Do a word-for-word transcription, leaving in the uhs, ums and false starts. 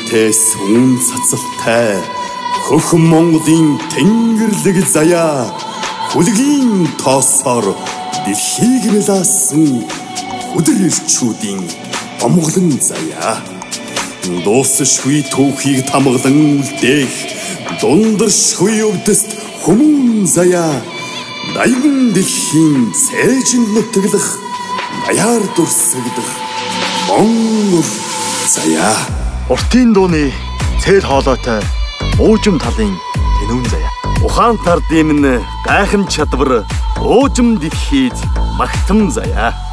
ээлжинтэй сүүн цацалтай хөхөн Монголын тэнгэрлэг заяа хүлгийн тоосоор дэлхийг нэлаасан өдөр ирчүүдийн омглон заяа дуусшгүй түүхийг тамгалан үлдээх дундаршгүй өвдөст хүмүүн заяа дайган дэлхийн цээжинд нутаглах даяар дурсагдах Монгол заяа уртын дууны цээл хоолойтой уужим талын тэнүүн заяа ухаан тар дэмн гайхан чадвар уужим дэлхийд магтам заяа